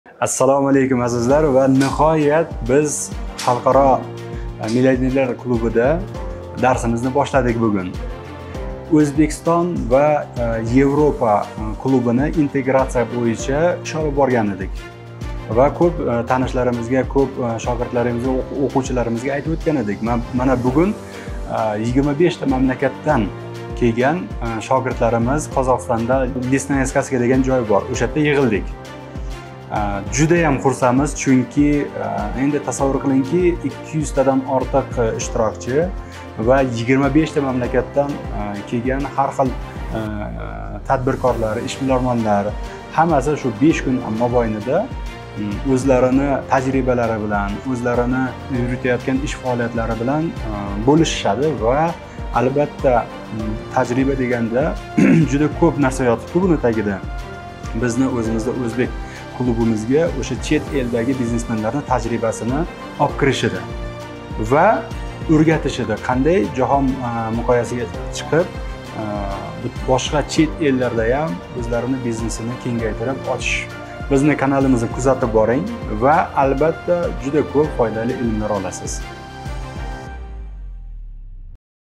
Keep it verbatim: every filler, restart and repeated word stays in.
Assalomu alaykum azizlar va nihoyat biz xalqaro millionerlar klubida darsimizni boshladik bugun. O'zbekiston va Yevropa klubini integratsiya bo'yicha ish olib borgan edik. Va ko'p tanishlarimizga, ko'p shogirdlarimizga, o'quvchilarimizga aytib o'tgan edik. Mana bugun yigirma besh ta mamlakatdan kelgan shogirdlarimiz Qozog'istonda Lesnayeskaskiya degan joy bor. O'sha yerda yig'ildik. Juda ham xursandmiz, chunki endi tasavvur qilingki, ikki yuz tadan ortiq ishtirokchi va yigirma besh ta mamlakatdan kelgan har xil tadbirkorlar, ishbilarmonlar hammasi shu besh kun mobaynida o'zlarini tajribalari bilan, o'zlarini yuritayotgan ish faoliyatlari bilan bo'lishishadi va albatta tajriba deganda juda ko'p narsa yotibdi buni tagida. Bizni o'zimizda o'zbek klubimizga o'sha chet eldagi biznesmenlarning tajribasini olib kirishidi va o'rgatishidi, qanday jahon miqyosiga chiqib boshqa chet ellarda ham o'zlarini biznesini kengaytirib ochish. Bizni kanalimizni kuzatib boring va albatta juda ko'p foydali ilmlar olasiz.